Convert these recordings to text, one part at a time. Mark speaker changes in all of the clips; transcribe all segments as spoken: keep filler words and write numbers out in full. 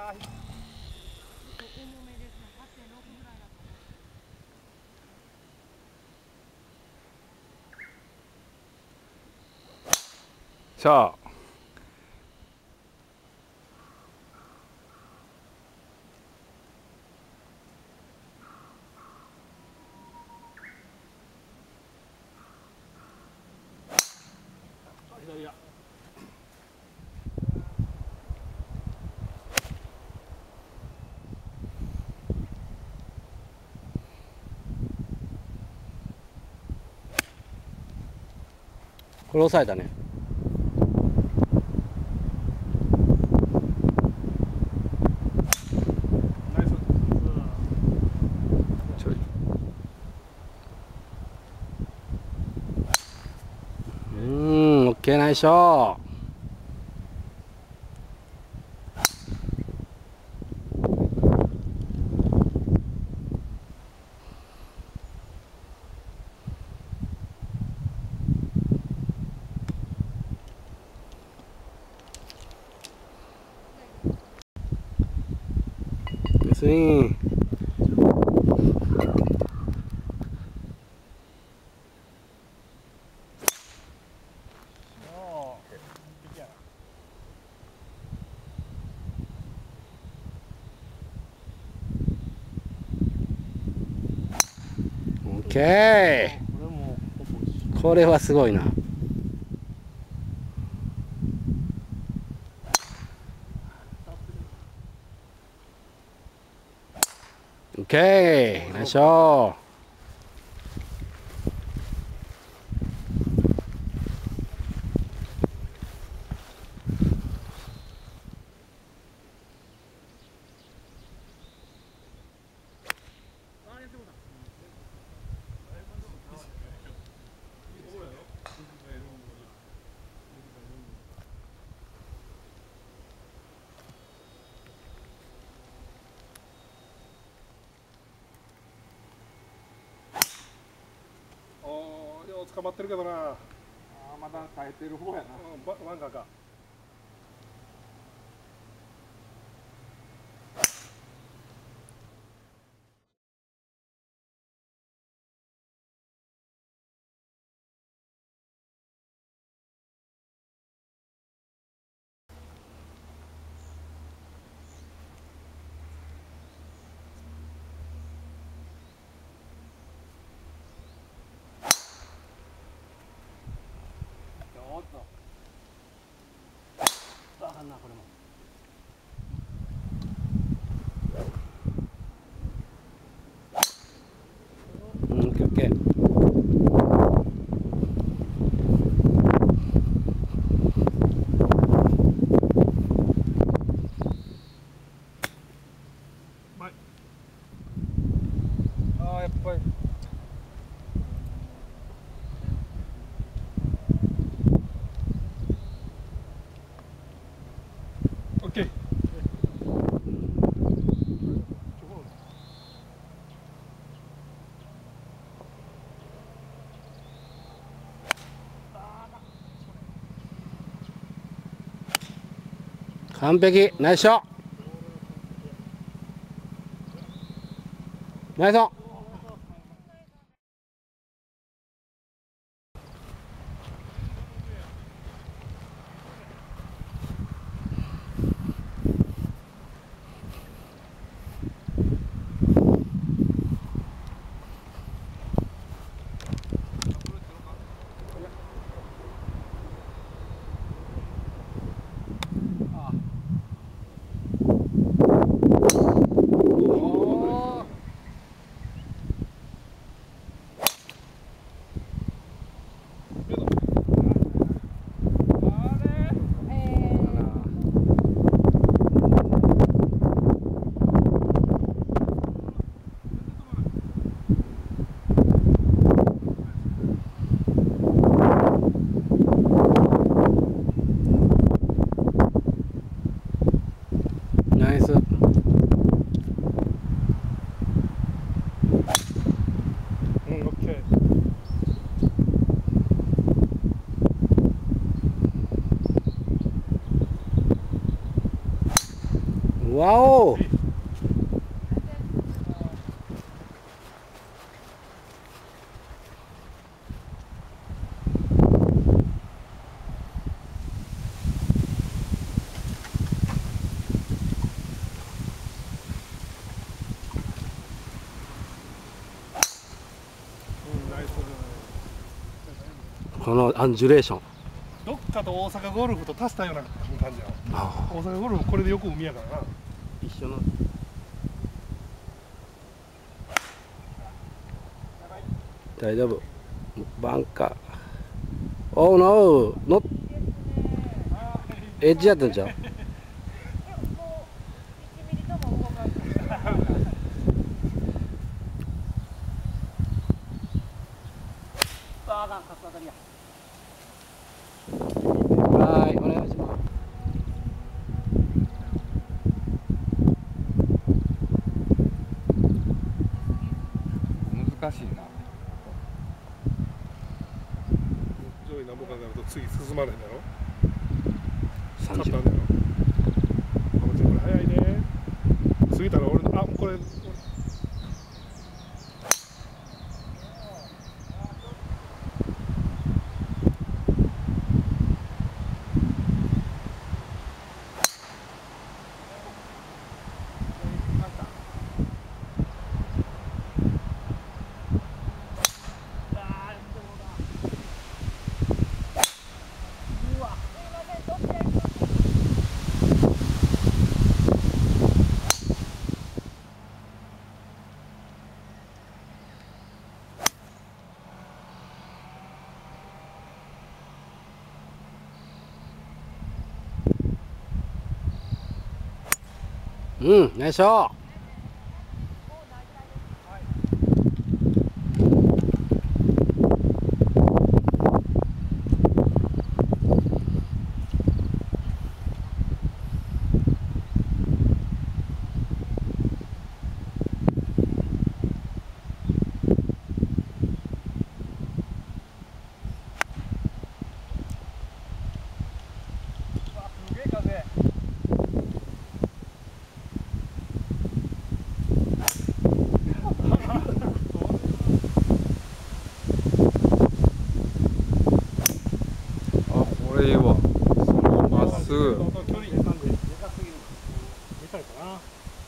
Speaker 1: しゃあ。これ抑えたね。ちょい。うーん、オッケー、ナイスショー。スイン。オッケー。これはすごいな。オッケー、ナイスショー。
Speaker 2: 捕まってるけどな。あ
Speaker 3: あ、まだ耐えてる方やな。
Speaker 2: ワンガーか。
Speaker 3: おっと。あかんな、これも。
Speaker 1: うん、オッケーオッケー。
Speaker 2: ああ、やっぱり。オッケー。
Speaker 1: 完璧、ナイスショー。ナイス。 わお。このアンジュレーション。
Speaker 2: どっかと大阪ゴルフと足したような感じや。
Speaker 1: あ
Speaker 2: 大阪ゴルフこれでよく海やからな。
Speaker 1: 一緒の。大丈夫。バンカー。おーノー。の。エッジやったんちゃう。はい、お願いします。
Speaker 3: 難しいな。
Speaker 2: 上位何本かになると次進まれへんだろ。
Speaker 1: 三十。
Speaker 2: 勝ったんだよ。このチーム早いね。過ぎたら俺のあこれ。
Speaker 1: うん、ナイスショット。
Speaker 3: すげえ風。
Speaker 4: これいいわ。まっすぐ。
Speaker 2: 距離なんででかすぎる。でかいかな。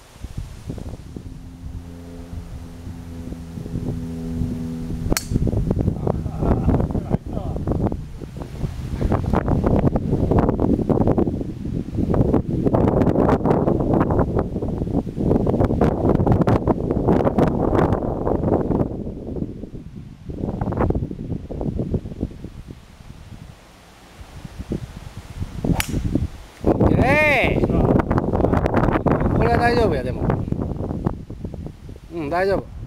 Speaker 1: ええー、これは大丈夫やでも。うん、大丈夫。